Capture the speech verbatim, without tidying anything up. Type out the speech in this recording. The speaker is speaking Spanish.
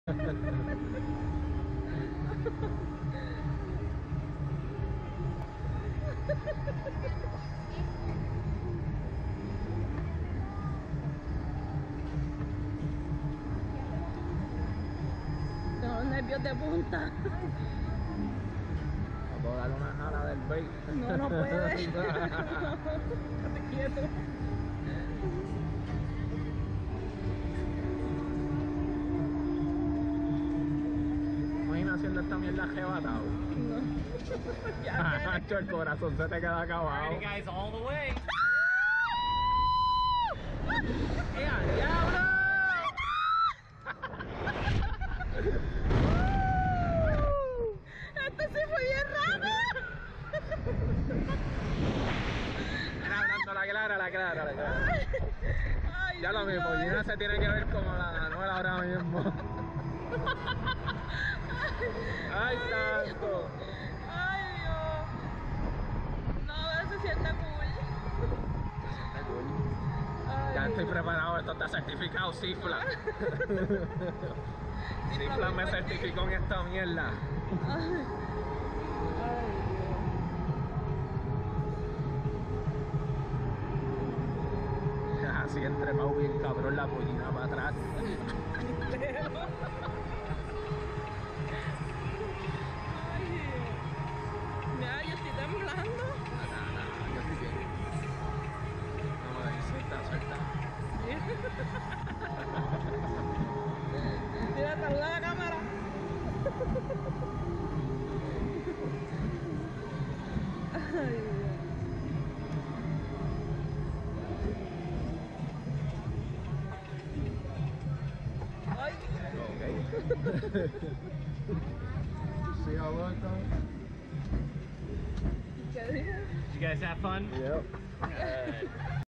Tengo los nervios de punta. No puedo dar una jala del bait. No, no puedes. Estate quieto. Imagina haciendo esta mierda arrebatado. No. Ya Hacho, el corazón se te queda acabado. Alrighty, guys, all the way. ¡Eh, al diablo! Esto sí fue bien rápido. Era hablando la clara, la clara, la clara. Ay, Ya lo mismo, Dios. Gina se tiene que ver como la Anuel ahora mismo. ¡Ay, santo! Ay, Dios. No, pero se siente cool. Ay, Ya estoy preparado, esto está certificado, Cifla. Cifla me certificó en esta mierda. Ay, Así entre Mau bien cabrón la pollina para atrás. ay, Dios. Mira, yo estoy temblando. No, no, yo estoy bien. Vamos a ver, suelta, suelta. Mira, saluda a la cámara. Ay, Dios. Ay, Okay. See how well done? ¿qué dije? Did you guys have fun? Yep. Good.